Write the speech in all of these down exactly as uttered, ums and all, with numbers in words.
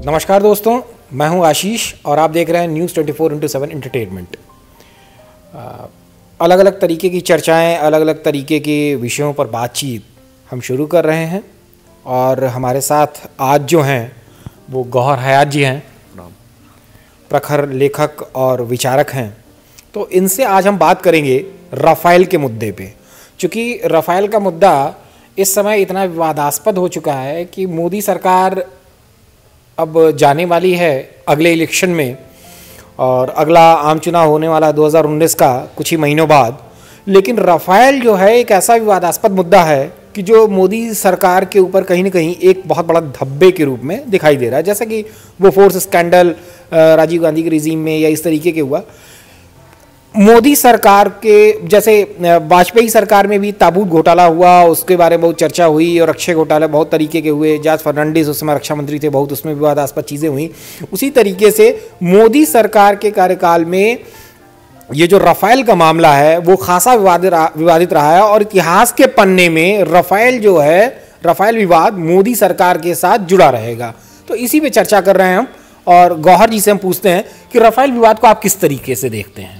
नमस्कार दोस्तों, मैं हूं आशीष और आप देख रहे हैं news twenty four into seven entertainment. अलग अलग तरीके की चर्चाएं, अलग अलग तरीके के विषयों पर बातचीत हम शुरू कर रहे हैं और हमारे साथ आज जो हैं वो गौहर हयात जी हैं, प्रखर लेखक और विचारक हैं। तो इनसे आज हम बात करेंगे राफेल के मुद्दे पे। चूँकि राफेल का मुद्दा इस समय इतना विवादास्पद हो चुका है कि मोदी सरकार अब जाने वाली है अगले इलेक्शन में और अगला आम चुनाव होने वाला दो हज़ार उन्नीस का कुछ ही महीनों बाद। लेकिन राफेल जो है एक ऐसा विवादास्पद मुद्दा है कि जो मोदी सरकार के ऊपर कहीं ना कहीं एक बहुत बड़ा धब्बे के रूप में दिखाई दे रहा है। जैसा कि वो फोर्स स्कैंडल राजीव गांधी के रिजीम में या इस तरीके के हुआ, मोदी सरकार के जैसे वाजपेयी सरकार में भी ताबूत घोटाला हुआ, उसके बारे में बहुत चर्चा हुई और अक्षय घोटाले बहुत तरीके के हुए। जॉर्ज फर्नांडिस उस समय रक्षा मंत्री थे, बहुत उसमें विवादास्पद चीज़ें हुई। उसी तरीके से मोदी सरकार के कार्यकाल में ये जो राफेल का मामला है वो खासा विवादित विवादित रहा है और इतिहास के पन्ने में राफेल जो है, राफेल विवाद मोदी सरकार के साथ जुड़ा रहेगा। तो इसी पे चर्चा कर रहे हैं हम और गौहर जी से हम पूछते हैं कि राफेल विवाद को आप किस तरीके से देखते हैं।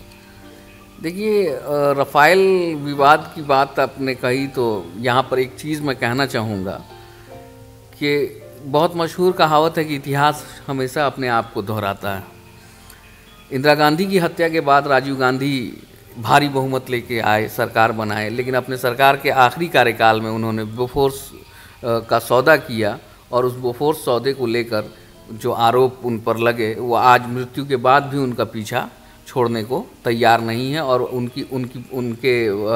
देखिए, राफेल विवाद की बात आपने कही तो यहाँ पर एक चीज़ मैं कहना चाहूँगा कि बहुत मशहूर कहावत है कि इतिहास हमेशा अपने आप को दोहराता है। इंदिरा गांधी की हत्या के बाद राजीव गांधी भारी बहुमत लेके आए, सरकार बनाए, लेकिन अपने सरकार के आखिरी कार्यकाल में उन्होंने बोफोर्स का सौदा किया और उस बोफोर्स सौदे को लेकर जो आरोप उन पर लगे वो आज मृत्यु के बाद भी उनका पीछा छोड़ने को तैयार नहीं है और उनकी उनकी उनके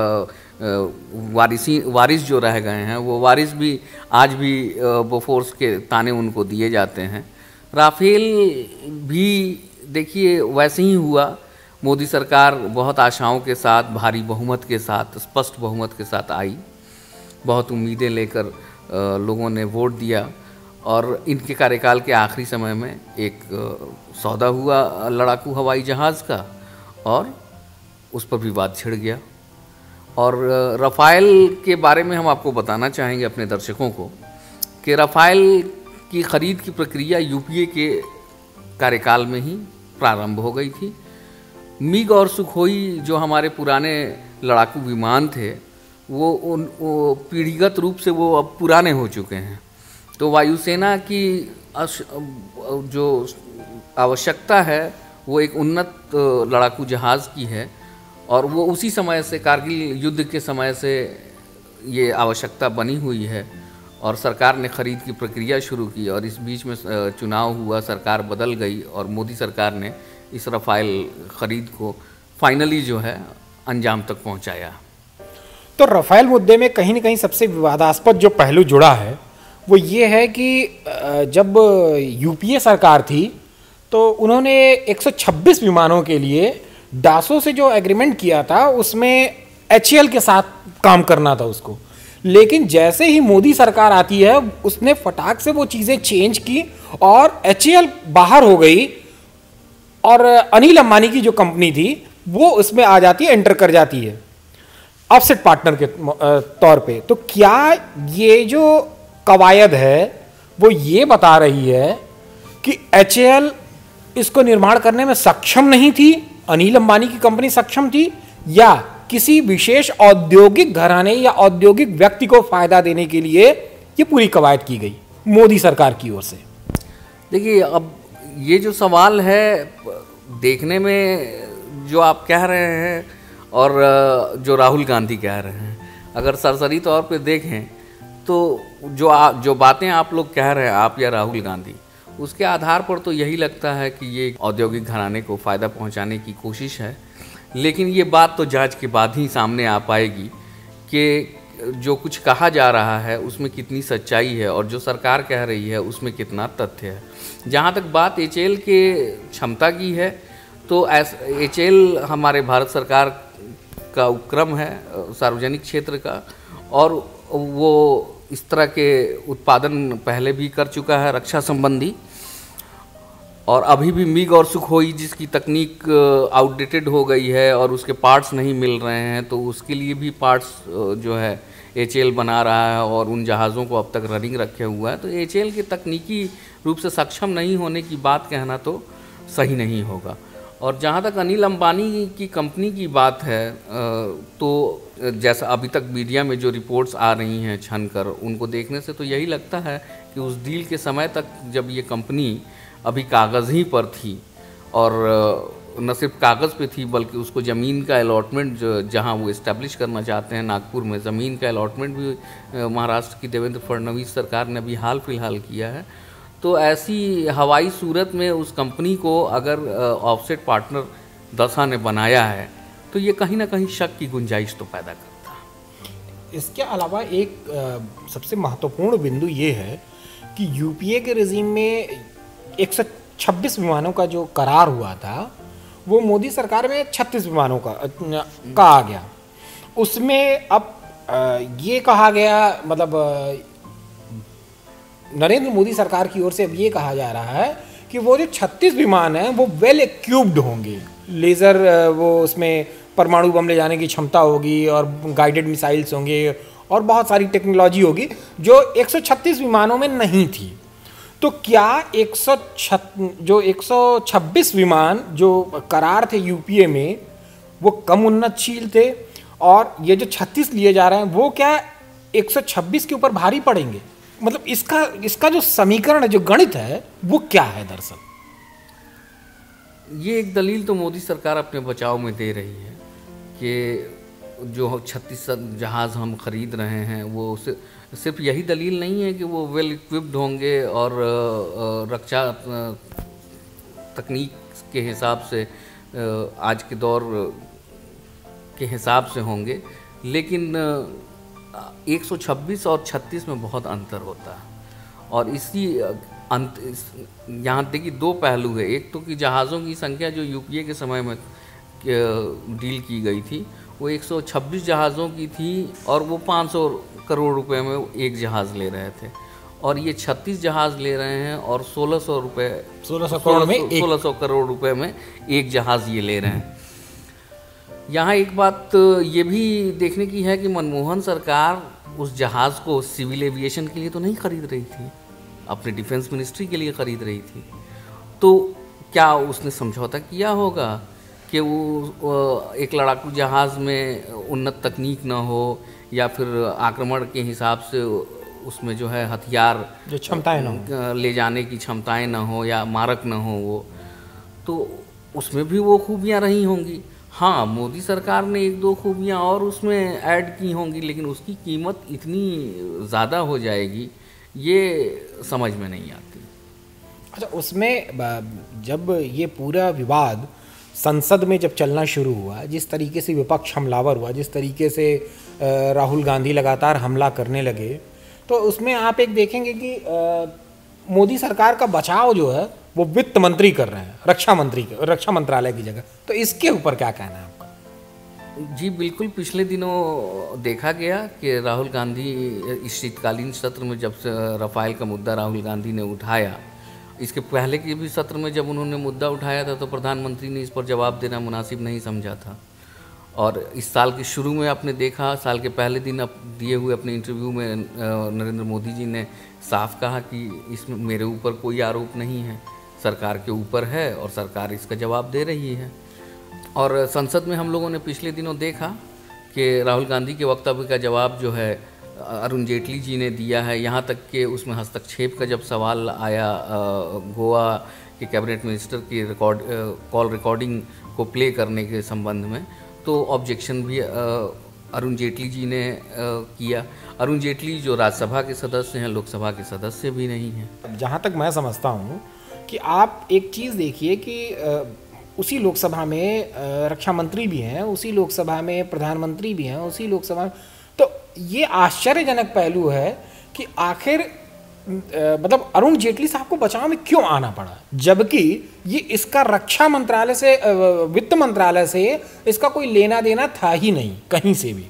वारिसी वारिस जो रह गए हैं वो वारिस भी आज भी बोफोर्स के ताने उनको दिए जाते हैं। राफेल भी देखिए वैसे ही हुआ। मोदी सरकार बहुत आशाओं के साथ, भारी बहुमत के साथ, स्पष्ट बहुमत के साथ आई, बहुत उम्मीदें लेकर लोगों ने वोट दिया और इनके कार्यकाल के आखिरी समय में एक सौदा हुआ लड़ाकू हवाई जहाज़ का और उस पर विवाद छिड़ गया। और राफेल के बारे में हम आपको बताना चाहेंगे अपने दर्शकों को कि राफेल की ख़रीद की प्रक्रिया यूपीए के कार्यकाल में ही प्रारंभ हो गई थी। मिग और सुखोई जो हमारे पुराने लड़ाकू विमान थे वो उन वो पीढ़ीगत रूप से वो अब पुराने हो चुके हैं। तो वायुसेना की जो आवश्यकता है वो एक उन्नत लड़ाकू जहाज़ की है और वो उसी समय से, कारगिल युद्ध के समय से ये आवश्यकता बनी हुई है और सरकार ने ख़रीद की प्रक्रिया शुरू की और इस बीच में चुनाव हुआ, सरकार बदल गई और मोदी सरकार ने इस राफेल ख़रीद को फाइनली जो है अंजाम तक पहुंचाया। तो राफेल मुद्दे में कहीं ना कहीं सबसे विवादास्पद जो पहलू जुड़ा है वो ये है कि जब यूपीए सरकार थी तो उन्होंने एक सौ छब्बीस विमानों के लिए डासो से जो एग्रीमेंट किया था उसमें एचएएल के साथ काम करना था उसको। लेकिन जैसे ही मोदी सरकार आती है उसने फटाक से वो चीज़ें चेंज की और एचएएल बाहर हो गई और अनिल अंबानी की जो कंपनी थी वो उसमें आ जाती है, एंटर कर जाती है ऑफसेट पार्टनर के तौर पे। तो क्या ये जो कवायद है वो ये बता रही है कि एचएएल इसको निर्माण करने में सक्षम नहीं थी, अनिल अंबानी की कंपनी सक्षम थी, या किसी विशेष औद्योगिक घराने या औद्योगिक व्यक्ति को फायदा देने के लिए ये पूरी कवायद की गई मोदी सरकार की ओर से? देखिए, अब ये जो सवाल है देखने में जो आप कह रहे हैं और जो राहुल गांधी कह रहे हैं, अगर सरसरी तौर पे देखें तो जो आ, जो बातें आप लोग कह रहे हैं, आप या राहुल गांधी, उसके आधार पर तो यही लगता है कि ये औद्योगिक घराने को फ़ायदा पहुंचाने की कोशिश है। लेकिन ये बात तो जांच के बाद ही सामने आ पाएगी कि जो कुछ कहा जा रहा है उसमें कितनी सच्चाई है और जो सरकार कह रही है उसमें कितना तथ्य है। जहाँ तक बात एचएएल के क्षमता की है तो एचएएल हमारे भारत सरकार का उपक्रम है, सार्वजनिक क्षेत्र का, और वो इस तरह के उत्पादन पहले भी कर चुका है रक्षा संबंधी। और अभी भी मिग और सुखोई जिसकी तकनीक आउटडेटेड हो गई है और उसके पार्ट्स नहीं मिल रहे हैं, तो उसके लिए भी पार्ट्स जो है एच ए एल बना रहा है और उन जहाज़ों को अब तक रनिंग रखे हुआ है, तो एच ए एल के तकनीकी रूप से सक्षम नहीं होने की बात कहना तो सही नहीं होगा। और जहाँ तक अनिल अंबानी की कंपनी की बात है, तो जैसा अभी तक मीडिया में जो रिपोर्ट्स आ रही हैं छन कर, उनको देखने से तो यही लगता है कि उस डील के समय तक जब ये कंपनी अभी कागज़ ही पर थी और न सिर्फ कागज़ पे थी बल्कि उसको ज़मीन का अलॉटमेंट जहाँ वो इस्टेब्लिश करना चाहते हैं नागपुर में, ज़मीन का अलॉटमेंट भी महाराष्ट्र की देवेंद्र फडणवीस सरकार ने अभी हाल फिलहाल किया है। तो ऐसी हवाई सूरत में उस कंपनी को अगर ऑफसेट पार्टनर दशा ने बनाया है तो ये कहीं ना कहीं शक की गुंजाइश तो पैदा करता है। इसके अलावा एक आ, सबसे महत्वपूर्ण बिंदु ये है कि यूपीए के रेजिम में एक सौ छब्बीस विमानों का जो करार हुआ था वो मोदी सरकार में छत्तीस विमानों का का आ गया। उसमें अब आ, ये कहा गया, मतलब नरेंद्र मोदी सरकार की ओर से अब ये कहा जा रहा है कि वो जो छत्तीस विमान हैं वो वेल इक्विप्ड होंगे, लेज़र वो उसमें परमाणु बम ले जाने की क्षमता होगी और गाइडेड मिसाइल्स होंगे और बहुत सारी टेक्नोलॉजी होगी जो एक सौ छत्तीस विमानों में नहीं थी। तो क्या एक सौ जो एक सौ छब्बीस विमान जो करार थे यूपीए में वो कम उन्नतशील थे और ये जो छत्तीस लिए जा रहे हैं वो क्या एक सौ छब्बीस के ऊपर भारी पड़ेंगे? मतलब इसका इसका जो समीकरण है, जो गणित है, वो क्या है दरअसल? ये एक दलील तो मोदी सरकार अपने बचाव में दे रही है कि जो छत्तीस जहाज़ हम खरीद रहे हैं वो सिर्फ यही दलील नहीं है कि वो वेल इक्विप्ड होंगे और रक्षा तकनीक के हिसाब से आज के दौर के हिसाब से होंगे, लेकिन एक सौ छब्बीस और छत्तीस में बहुत अंतर होता है। और इसी अंत इस, यहाँ देखिए दो पहलू है। एक तो कि जहाज़ों की संख्या जो यूपीए के समय में डील की गई थी वो एक सौ छब्बीस जहाज़ों की थी और वो पाँच सौ करोड़ रुपए में एक जहाज़ ले रहे थे, और ये छत्तीस जहाज़ ले रहे हैं और सोलह सौ रुपये सोलह सौ करोड़ में सोलह सौ करोड़ रुपए में एक जहाज़ ये ले रहे हैं। यहाँ एक बात ये भी देखने की है कि मनमोहन सरकार उस जहाज़ को सिविल एविएशन के लिए तो नहीं खरीद रही थी, अपने डिफेंस मिनिस्ट्री के लिए खरीद रही थी। तो क्या उसने समझौता किया होगा कि वो एक लड़ाकू जहाज़ में उन्नत तकनीक ना हो या फिर आक्रमण के हिसाब से उसमें जो है हथियार जो क्षमताएं ना हो, ले जाने की क्षमताएं ना हो या मारक ना हो, वो तो उसमें भी वो खूबियाँ रही होंगी। हाँ, मोदी सरकार ने एक दो खूबियाँ और उसमें ऐड की होंगी, लेकिन उसकी कीमत इतनी ज़्यादा हो जाएगी ये समझ में नहीं आती। अच्छा, उसमें जब ये पूरा विवाद संसद में जब चलना शुरू हुआ, जिस तरीके से विपक्ष हमलावर हुआ, जिस तरीके से राहुल गांधी लगातार हमला करने लगे, तो उसमें आप एक देखेंगे कि मोदी सरकार का बचाव जो है वो वित्त मंत्री कर रहे हैं, रक्षा मंत्री रक्षा मंत्रालय की जगह। तो इसके ऊपर क्या कहना है आपका? जी बिल्कुल, पिछले दिनों देखा गया कि राहुल गांधी इस शीतकालीन सत्र में जब से रफाल का मुद्दा राहुल गांधी ने उठाया, इसके पहले के भी सत्र में जब उन्होंने मुद्दा उठाया था तो प्रधानमंत्री ने इस पर जवाब देना मुनासिब नहीं समझा था। और इस साल के शुरू में आपने देखा, साल के पहले दिन अब दिए हुए अपने इंटरव्यू में नरेंद्र मोदी जी ने साफ कहा कि इसमें मेरे ऊपर कोई आरोप नहीं है, सरकार के ऊपर है और सरकार इसका जवाब दे रही है। और संसद में हम लोगों ने पिछले दिनों देखा कि राहुल गांधी के वक्तव्य का जवाब जो है अरुण जेटली जी ने दिया है। यहाँ तक कि उसमें हस्तक्षेप का जब सवाल आया गोवा के कैबिनेट मिनिस्टर की रिकॉर्ड कॉल रिकॉर्डिंग को प्ले करने के संबंध में, तो ऑब्जेक्शन भी अरुण जेटली जी ने किया। अरुण जेटली जो राज्यसभा के सदस्य हैं, लोकसभा के सदस्य भी नहीं हैं। जहाँ तक मैं समझता हूँ कि आप एक चीज़ देखिए कि उसी लोकसभा में रक्षा मंत्री भी हैं, उसी लोकसभा में प्रधानमंत्री भी हैं, उसी लोकसभा में, तो ये आश्चर्यजनक पहलू है कि आखिर मतलब अरुण जेटली साहब को बचाव में क्यों आना पड़ा, जबकि ये इसका रक्षा मंत्रालय से, वित्त मंत्रालय से इसका कोई लेना देना था ही नहीं कहीं से भी।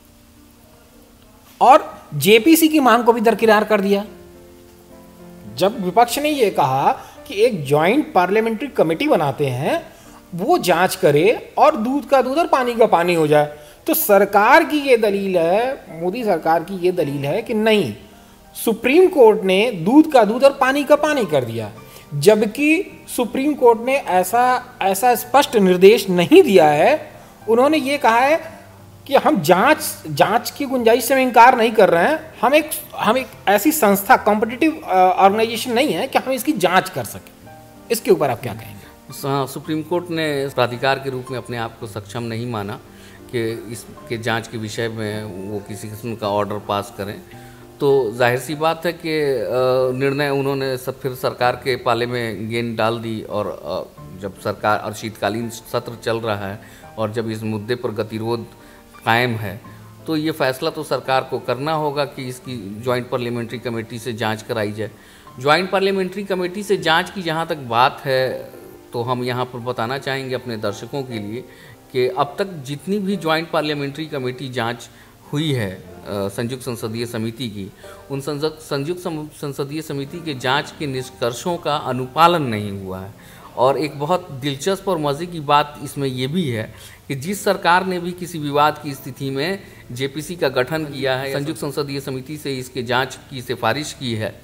और जेपीसी की मांग को भी दरकिनार कर दिया। जब विपक्ष ने ये कहा कि एक जॉइंट पार्लियामेंट्री कमेटी बनाते हैं, वो जांच करे और दूध का दूध और पानी का पानी हो जाए, तो सरकार की ये दलील है, मोदी सरकार की ये दलील है कि नहीं, सुप्रीम कोर्ट ने दूध का दूध और पानी का पानी कर दिया, जबकि सुप्रीम कोर्ट ने ऐसा ऐसा स्पष्ट निर्देश नहीं दिया है। उन्होंने ये कहा है कि हम जांच जांच की गुंजाइश से हम इनकार नहीं कर रहे हैं, हम एक हम एक ऐसी संस्था, कॉम्पिटिटिव ऑर्गेनाइजेशन नहीं है कि हम इसकी जांच कर सकें। इसके ऊपर आप क्या कहेंगे? सुप्रीम कोर्ट ने प्राधिकार के रूप में अपने आप को सक्षम नहीं माना कि इसके जांच के विषय में वो किसी किस्म का ऑर्डर पास करें, तो जाहिर सी बात है कि निर्णय उन्होंने सब फिर सरकार के पाले में गेंद डाल दी। और जब सरकार और शीतकालीन सत्र चल रहा है और जब इस मुद्दे पर गतिरोध कायम है, तो ये फैसला तो सरकार को करना होगा कि इसकी जॉइंट पार्लियामेंट्री कमेटी से जांच कराई जाए। जॉइंट पार्लियामेंट्री कमेटी से जांच की जहाँ तक बात है, तो हम यहाँ पर बताना चाहेंगे अपने दर्शकों के लिए कि अब तक जितनी भी जॉइंट पार्लियामेंट्री कमेटी जांच हुई है संयुक्त संसदीय समिति की, उन संयुक्त संसदीय समिति के जांच के निष्कर्षों का अनुपालन नहीं हुआ है। और एक बहुत दिलचस्प और मज़े की बात इसमें यह भी है कि जिस सरकार ने भी किसी विवाद की स्थिति में जेपीसी का गठन किया है, संयुक्त संसदीय समिति से इसके जांच की सिफारिश की है,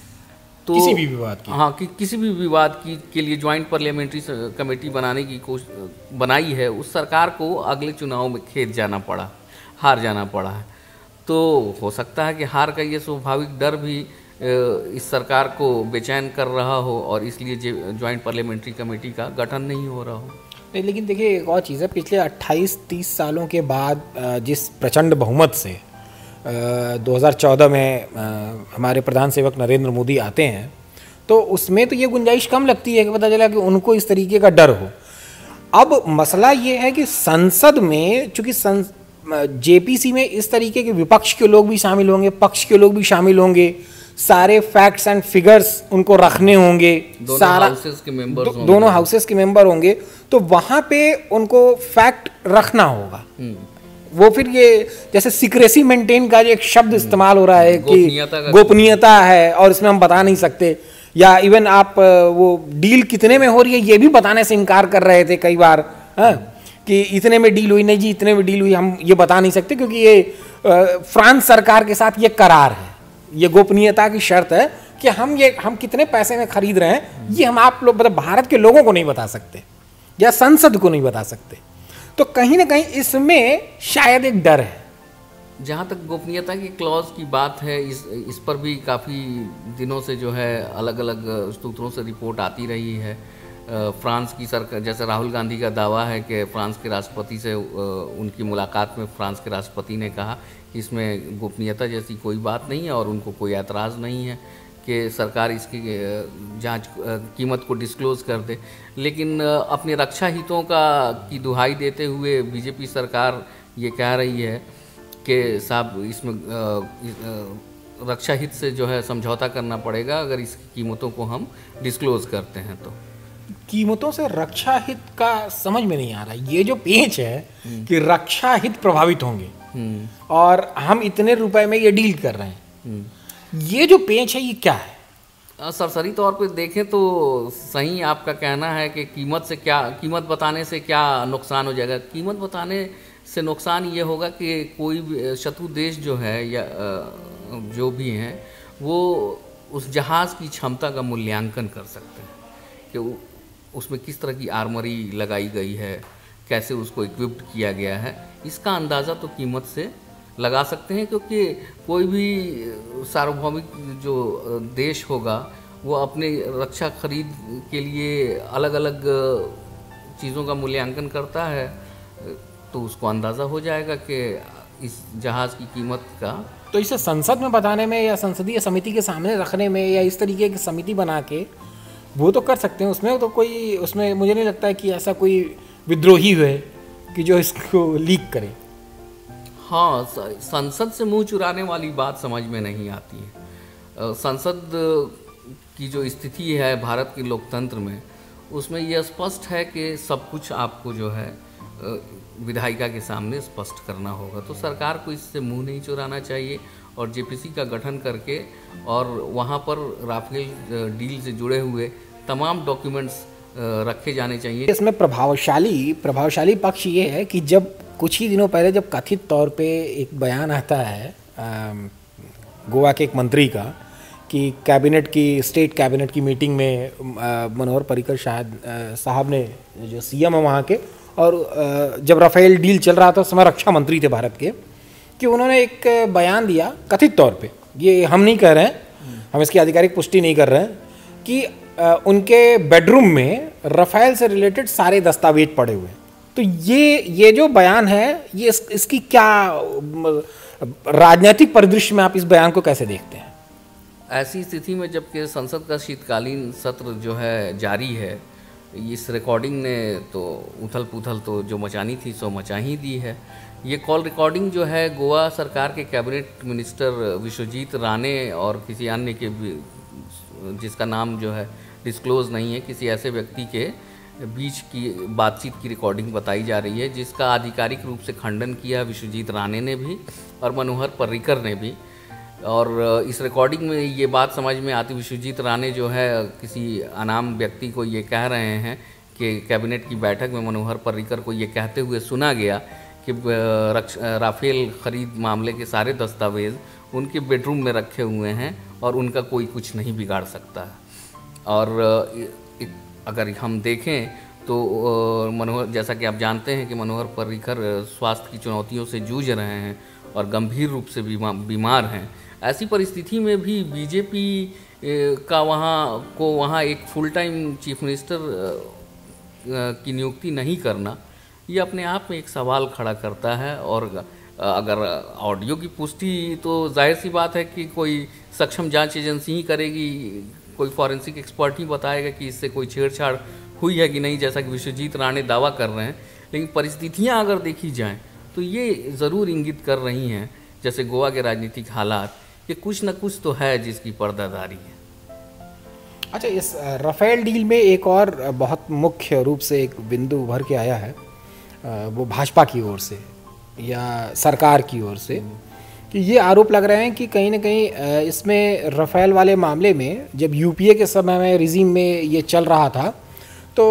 तो किसी भी विवाद की हाँ कि किसी भी विवाद की के लिए जॉइंट पार्लियामेंट्री कमेटी बनाने की कोशिश बनाई है, उस सरकार को अगले चुनाव में खेत जाना पड़ा, हार जाना पड़ा है। तो हो सकता है कि हार का ये स्वाभाविक डर भी इस सरकार को बेचैन कर रहा हो और इसलिए जॉइंट पार्लियामेंट्री कमेटी का गठन नहीं हो रहा हो। नहीं, लेकिन देखिए एक और चीज़ है, पिछले अट्ठाईस तीस सालों के बाद जिस प्रचंड बहुमत से दो हज़ार चौदह में हमारे प्रधान सेवक नरेंद्र मोदी आते हैं, तो उसमें तो ये गुंजाइश कम लगती है कि पता चला कि उनको इस तरीके का डर हो। अब मसला ये है कि संसद में, चूंकि जेपीसी में इस तरीके के विपक्ष के लोग भी शामिल होंगे, पक्ष के लोग भी शामिल होंगे, सारे फैक्ट्स एंड फिगर्स उनको रखने होंगे, दोनों सारा हाउसेस के मेंबर दो, दोनों हाउसेस के मेंबर होंगे, तो वहां पे उनको फैक्ट रखना होगा। वो फिर ये जैसे सीक्रेसी मेंटेन का एक शब्द इस्तेमाल हो रहा है कि गोपनीयता है और इसमें हम बता नहीं सकते, या इवन आप वो डील कितने में हो रही है ये भी बताने से इनकार कर रहे थे कई बार, हाँ, कि इतने में डील हुई, नहीं जी इतने में डील हुई, हम ये बता नहीं सकते क्योंकि ये फ्रांस सरकार के साथ ये करार है, ये गोपनीयता की शर्त है कि हम ये हम कितने पैसे में खरीद रहे हैं ये हम आप लोग मतलब भारत के लोगों को नहीं बता सकते या संसद को नहीं बता सकते। तो कहीं ना कहीं इसमें शायद एक डर है। जहाँ तक गोपनीयता की क्लॉज की बात है, इस इस पर भी काफ़ी दिनों से जो है अलग अलग सूत्रों से रिपोर्ट आती रही है। फ्रांस की सरकार, जैसे राहुल गांधी का दावा है कि फ्रांस के राष्ट्रपति से उनकी मुलाकात में फ्रांस के राष्ट्रपति ने कहा कि इसमें गोपनीयता जैसी कोई बात नहीं है और उनको कोई ऐतराज़ नहीं है कि सरकार इसकी जांच कीमत को डिस्क्लोज कर दे। लेकिन अपने रक्षा हितों का की दुहाई देते हुए बीजेपी सरकार ये कह रही है कि साहब इसमें रक्षा हित से जो है समझौता करना पड़ेगा अगर इसकी कीमतों को हम डिस्क्लोज करते हैं। तो कीमतों से रक्षा हित का समझ में नहीं आ रहा, ये जो पेच है कि रक्षा हित प्रभावित होंगे और हम इतने रुपए में ये डील कर रहे हैं, ये जो पेच है ये क्या है? सरसरी तौर पे देखें तो सही आपका कहना है कि कीमत से क्या, कीमत बताने से क्या नुकसान हो जाएगा। कीमत बताने से नुकसान ये होगा कि कोई भी शत्रु देश जो है या जो भी हैं वो उस जहाज़ की क्षमता का मूल्यांकन कर सकते हैं कि उसमें किस तरह की आर्मरी लगाई गई है, कैसे उसको इक्विप्ड किया गया है, इसका अंदाज़ा तो कीमत से लगा सकते हैं। क्योंकि कोई भी सार्वभौमिक जो देश होगा वो अपने रक्षा खरीद के लिए अलग अलग चीज़ों का मूल्यांकन करता है, तो उसको अंदाज़ा हो जाएगा कि इस जहाज़ की कीमत का। तो इसे संसद में बताने में या संसदीय समिति के सामने रखने में या इस तरीके की समिति बना के वो तो कर सकते हैं, उसमें तो कोई, उसमें मुझे नहीं लगता है कि ऐसा कोई विद्रोही है कि जो इसको लीक करे। हाँ, संसद से मुंह चुराने वाली बात समझ में नहीं आती है। संसद की जो स्थिति है भारत के लोकतंत्र में, उसमें यह स्पष्ट है कि सब कुछ आपको जो है विधायिका के सामने स्पष्ट करना होगा। तो सरकार को इससे मुंह नहीं चुराना चाहिए और जेपीसी का गठन करके और वहाँ पर राफेल डील से जुड़े हुए तमाम डॉक्यूमेंट्स रखे जाने चाहिए। इसमें प्रभावशाली प्रभावशाली पक्ष ये है कि जब कुछ ही दिनों पहले जब कथित तौर पे एक बयान आता है गोवा के एक मंत्री का कि कैबिनेट की स्टेट कैबिनेट की मीटिंग में मनोहर पर्रिकर शायद साहब ने, जो सीएम है वहाँ के, और आ, जब राफेल डील चल रहा था उस समय रक्षा मंत्री थे भारत के, कि उन्होंने एक बयान दिया कथित तौर पे, ये हम नहीं कह रहे हैं, हम इसकी आधिकारिक पुष्टि नहीं कर रहे हैं, कि आ, उनके बेडरूम में राफेल से रिलेटेड सारे दस्तावेज पड़े हुए हैं। तो ये ये जो बयान है ये इस, इसकी क्या राजनीतिक परिदृश्य में आप इस बयान को कैसे देखते हैं? ऐसी स्थिति में जबकि संसद का शीतकालीन सत्र जो है जारी है, इस रिकॉर्डिंग ने तो उथल पुथल तो जो मचानी थी सो मचा ही दी है। ये कॉल रिकॉर्डिंग जो है गोवा सरकार के कैबिनेट मिनिस्टर विश्वजीत राणे और किसी अन्य के, जिसका नाम जो है डिस्क्लोज नहीं है, किसी ऐसे व्यक्ति के बीच की बातचीत की रिकॉर्डिंग बताई जा रही है, जिसका आधिकारिक रूप से खंडन किया विश्वजीत राणे ने भी और मनोहर पर्रिकर ने भी। और इस रिकॉर्डिंग में ये बात समझ में आती, विश्वजीत राणे जो है किसी अनाम व्यक्ति को ये कह रहे हैं कि कैबिनेट की बैठक में मनोहर पर्रिकर को ये कहते हुए सुना गया कि राफेल खरीद मामले के सारे दस्तावेज़ उनके बेडरूम में रखे हुए हैं और उनका कोई कुछ नहीं बिगाड़ सकता है। और अगर हम देखें तो मनोहर, जैसा कि आप जानते हैं कि मनोहर पर्रिकर स्वास्थ्य की चुनौतियों से जूझ रहे हैं और गंभीर रूप से बीमार हैं। ऐसी परिस्थिति में भी बीजेपी का वहाँ को वहाँ एक फुल टाइम चीफ मिनिस्टर की नियुक्ति नहीं करना, ये अपने आप में एक सवाल खड़ा करता है। और अगर ऑडियो की पुष्टि तो जाहिर सी बात है कि कोई सक्षम जांच एजेंसी ही करेगी, कोई फॉरेंसिक एक्सपर्ट ही बताएगा कि इससे कोई छेड़छाड़ हुई है कि नहीं, जैसा कि विश्वजीत राणे दावा कर रहे हैं। लेकिन परिस्थितियां अगर देखी जाएं तो ये ज़रूर इंगित कर रही हैं, जैसे गोवा के राजनीतिक हालात, कि कुछ न कुछ तो है जिसकी पर्दादारी है। अच्छा, इस राफेल डील में एक और बहुत मुख्य रूप से एक बिंदु उभर के आया है, वो भाजपा की ओर से या सरकार की ओर से, कि ये आरोप लग रहे हैं कि कहीं ना कहीं इसमें राफेल वाले मामले में जब यूपीए के समय में रिजीम में ये चल रहा था तो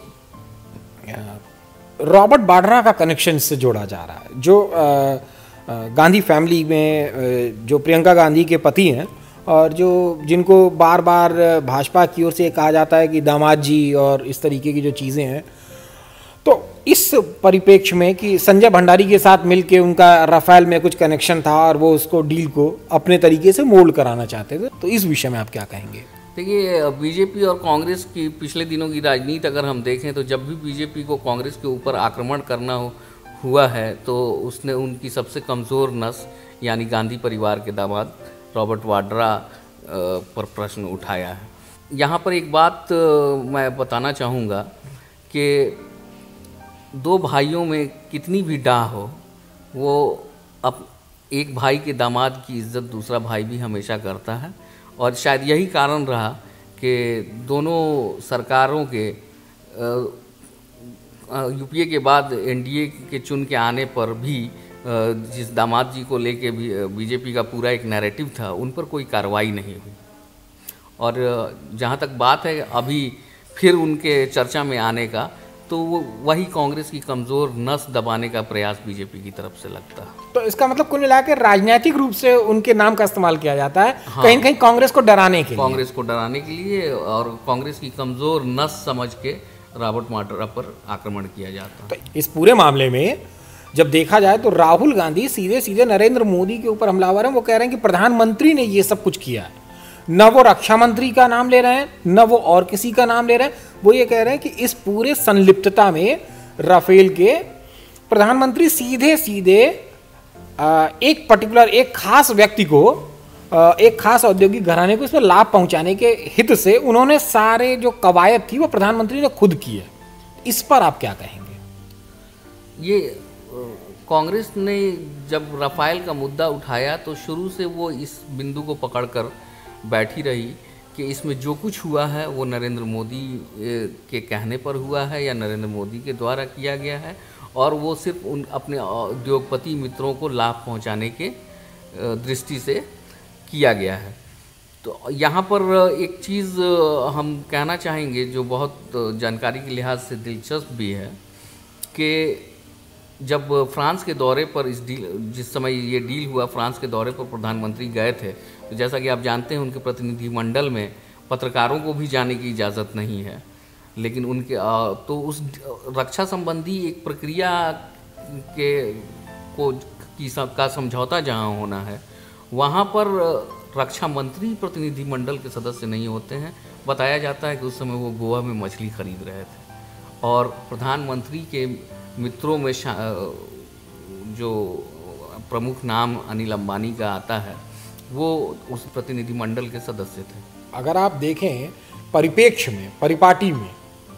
रॉबर्ट वाड्रा का कनेक्शन इससे जोड़ा जा रहा है, जो गांधी फैमिली में जो प्रियंका गांधी के पति हैं और जो जिनको बार बार भाजपा की ओर से कहा जाता है कि दामाद जी और इस तरीके की जो चीज़ें हैं। तो इस परिप्रेक्ष्य में कि संजय भंडारी के साथ मिलके उनका राफेल में कुछ कनेक्शन था और वो उसको डील को अपने तरीके से मोल्ड कराना चाहते थे, तो इस विषय में आप क्या कहेंगे? देखिए, बीजेपी और कांग्रेस की पिछले दिनों की राजनीति अगर हम देखें तो जब भी बीजेपी को कांग्रेस के ऊपर आक्रमण करना हो हुआ है तो उसने उनकी सबसे कमज़ोर नस यानी गांधी परिवार के दामाद रॉबर्ट वाड्रा पर प्रश्न उठाया है। यहाँ पर एक बात मैं बताना चाहूँगा कि दो भाइयों में कितनी भी डाह हो, वो अब एक भाई के दामाद की इज्जत दूसरा भाई भी हमेशा करता है। और शायद यही कारण रहा कि दोनों सरकारों के यूपीए के बाद एनडीए के चुन के आने पर भी जिस दामाद जी को लेके भी बीजेपी का पूरा एक नैरेटिव था, उन पर कोई कार्रवाई नहीं हुई। और जहाँ तक बात है अभी फिर उनके चर्चा में आने का, तो वो वही कांग्रेस की कमज़ोर नस दबाने का प्रयास बीजेपी की तरफ से लगता है। तो इसका मतलब कुल मिलाकर राजनीतिक रूप से उनके नाम का इस्तेमाल किया जाता है, हाँ, कहीं कहीं कांग्रेस को डराने के लिए कांग्रेस को डराने के लिए और कांग्रेस की कमज़ोर नस समझ के रॉबर्ट वाड्रा पर आक्रमण किया जाता है। तो इस पूरे मामले में जब देखा जाए तो राहुल गांधी सीधे सीधे नरेंद्र मोदी के ऊपर हमलावर हैं। वो कह रहे हैं कि प्रधानमंत्री ने ये सब कुछ किया है, न वो रक्षा मंत्री का नाम ले रहे हैं न वो और किसी का नाम ले रहे हैं। वो ये कह रहे हैं कि इस पूरे संलिप्तता में राफेल के प्रधानमंत्री सीधे सीधे एक पर्टिकुलर एक खास व्यक्ति को, एक खास औद्योगिक घराने को इसमें लाभ पहुंचाने के हित से उन्होंने सारे जो कवायद थी वो प्रधानमंत्री ने खुद की है। इस पर आप क्या कहेंगे? ये कांग्रेस ने जब राफेल का मुद्दा उठाया तो शुरू से वो इस बिंदु को पकड़कर बैठी रही कि इसमें जो कुछ हुआ है वो नरेंद्र मोदी के कहने पर हुआ है या नरेंद्र मोदी के द्वारा किया गया है, और वो सिर्फ उन अपने उद्योगपति मित्रों को लाभ पहुंचाने के दृष्टि से किया गया है। तो यहाँ पर एक चीज़ हम कहना चाहेंगे जो बहुत जानकारी के लिहाज से दिलचस्प भी है कि जब फ्रांस के दौरे पर इस डील जिस समय ये डील हुआ, फ्रांस के दौरे पर प्रधानमंत्री गए थे, तो जैसा कि आप जानते हैं उनके प्रतिनिधिमंडल में पत्रकारों को भी जाने की इजाज़त नहीं है, लेकिन उनके तो उस रक्षा संबंधी एक प्रक्रिया के को की का समझौता जहाँ होना है, वहाँ पर रक्षा मंत्री प्रतिनिधिमंडल के सदस्य नहीं होते हैं। बताया जाता है कि उस समय वो गोवा में मछली खरीद रहे थे और प्रधानमंत्री के मित्रों में जो प्रमुख नाम अनिल अंबानी का आता है वो उस प्रतिनिधिमंडल के सदस्य थे। अगर आप देखें परिप्रेक्ष्य में, परिपाटी में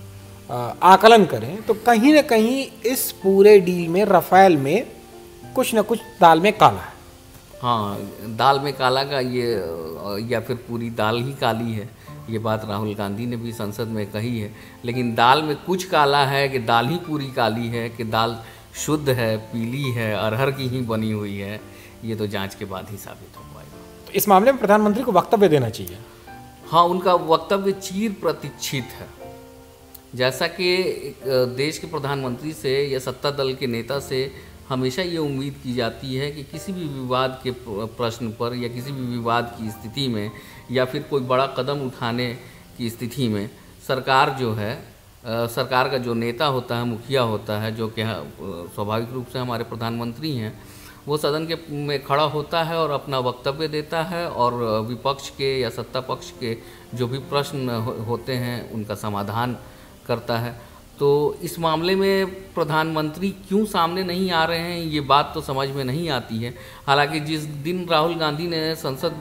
आकलन करें तो कहीं ना कहीं इस पूरे डील में, राफेल में कुछ ना कुछ दाल में काला है। हाँ, दाल में काला का ये या फिर पूरी दाल ही काली है, ये बात राहुल गांधी ने भी संसद में कही है। लेकिन दाल में कुछ काला है कि दाल ही पूरी काली है कि दाल शुद्ध है, पीली है, अरहर की ही बनी हुई है, ये तो जांच के बाद ही साबित हो पाएगा। तो इस मामले में प्रधानमंत्री को वक्तव्य देना चाहिए। हाँ, उनका वक्तव्य चीर प्रतीक्षित है। जैसा कि देश के प्रधानमंत्री से या सत्ता दल के नेता से हमेशा ये उम्मीद की जाती है कि किसी भी विवाद के प्रश्न पर या किसी भी विवाद की स्थिति में या फिर कोई बड़ा कदम उठाने की स्थिति में सरकार जो है, सरकार का जो नेता होता है, मुखिया होता है, जो कि स्वाभाविक रूप से हमारे प्रधानमंत्री हैं, वो सदन के में खड़ा होता है और अपना वक्तव्य देता है और विपक्ष के या सत्ता पक्ष के जो भी प्रश्न होते हैं उनका समाधान करता है। तो इस मामले में प्रधानमंत्री क्यों सामने नहीं आ रहे हैं, ये बात तो समझ में नहीं आती है। हालांकि जिस दिन राहुल गांधी ने संसद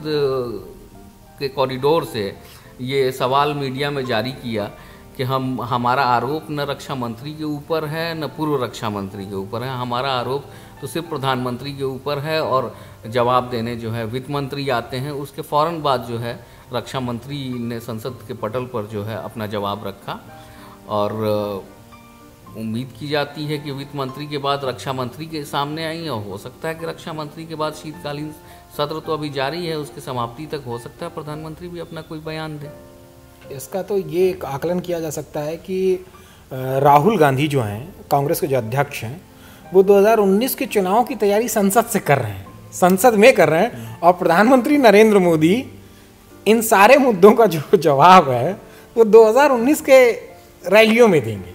के कॉरिडोर से ये सवाल मीडिया में जारी किया कि हम हमारा आरोप न रक्षा मंत्री के ऊपर है न पूर्व रक्षा मंत्री के ऊपर है, हमारा आरोप तो सिर्फ प्रधानमंत्री के ऊपर है और जवाब देने जो है वित्त मंत्री आते हैं, उसके फ़ौरन बाद जो है रक्षा मंत्री ने संसद के पटल पर जो है अपना जवाब रखा और उम्मीद की जाती है कि वित्त मंत्री के बाद रक्षा मंत्री के सामने आई, और हो सकता है कि रक्षा मंत्री के बाद शीतकालीन सत्र तो अभी जारी है, उसके समाप्ति तक हो सकता है प्रधानमंत्री भी अपना कोई बयान दे। इसका तो ये एक आकलन किया जा सकता है कि राहुल गांधी जो हैं, कांग्रेस के जो अध्यक्ष हैं, वो दो हज़ार उन्नीस के चुनाव की तैयारी संसद से कर रहे हैं, संसद में कर रहे हैं, और प्रधानमंत्री नरेंद्र मोदी इन सारे मुद्दों का जो जवाब है वो दो हज़ार उन्नीस के रैलियों में देंगे।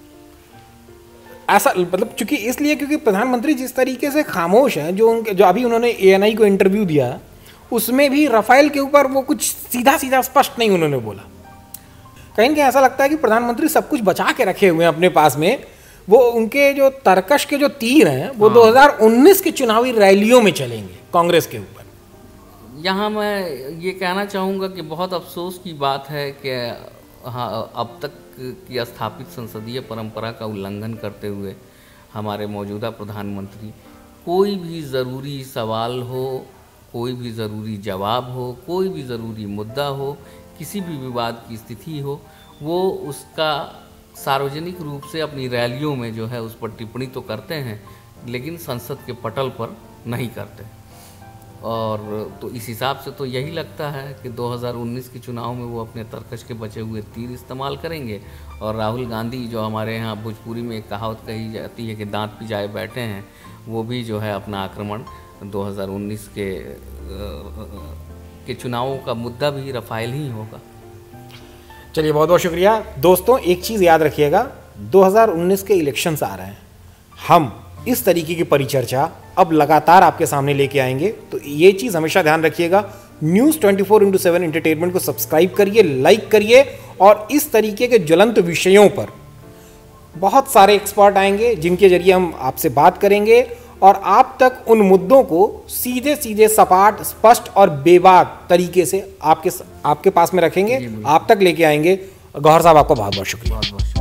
ऐसा मतलब चूंकि इसलिए क्योंकि प्रधानमंत्री जिस तरीके से खामोश हैं, जो उनके जो अभी उन्होंने ए एन आई को इंटरव्यू दिया उसमें भी राफेल के ऊपर वो कुछ सीधा सीधा स्पष्ट नहीं उन्होंने बोला। कहीं ना कहीं ऐसा लगता है कि प्रधानमंत्री सब कुछ बचा के रखे हुए हैं अपने पास में, वो उनके जो तर्कश के जो तीर हैं वो हाँ। दो हज़ार उन्नीस के चुनावी रैलियों में चलेंगे कांग्रेस के ऊपर। यहाँ मैं ये कहना चाहूँगा कि बहुत अफसोस की बात है कि हाँ, अब तक की स्थापित संसदीय परंपरा का उल्लंघन करते हुए हमारे मौजूदा प्रधानमंत्री कोई भी ज़रूरी सवाल हो, कोई भी ज़रूरी जवाब हो, कोई भी ज़रूरी मुद्दा हो, किसी भी विवाद की स्थिति हो, वो उसका सार्वजनिक रूप से अपनी रैलियों में जो है उस पर टिप्पणी तो करते हैं, लेकिन संसद के पटल पर नहीं करते। और तो इस हिसाब से तो यही लगता है कि दो हज़ार उन्नीस के चुनाव में वो अपने तर्कश के बचे हुए तीर इस्तेमाल करेंगे और राहुल गांधी, जो हमारे यहाँ भोजपुरी में एक कहावत कही जाती है कि दांत पिजाए बैठे हैं, वो भी जो है अपना आक्रमण दो हज़ार उन्नीस के के चुनावों का मुद्दा भी राफेल ही होगा। चलिए, बहुत बहुत शुक्रिया दोस्तों। एक चीज़ याद रखिएगा, दो हज़ार उन्नीस के इलेक्शंस आ रहे हैं, हम इस तरीके की परिचर्चा अब लगातार आपके सामने लेके आएंगे, तो ये चीज़ हमेशा ध्यान रखिएगा। News twenty four into seven entertainment को सब्सक्राइब करिए, लाइक करिए, और इस तरीके के ज्वलंत विषयों पर बहुत सारे एक्सपर्ट आएंगे जिनके जरिए हम आपसे बात करेंगे और आप तक उन मुद्दों को सीधे सीधे सपाट, स्पष्ट और बेबाक तरीके से आपके आपके पास में रखेंगे, आप तक लेके आएंगे। गौहर साहब, आपका बहुत बहुत शुक्रिया।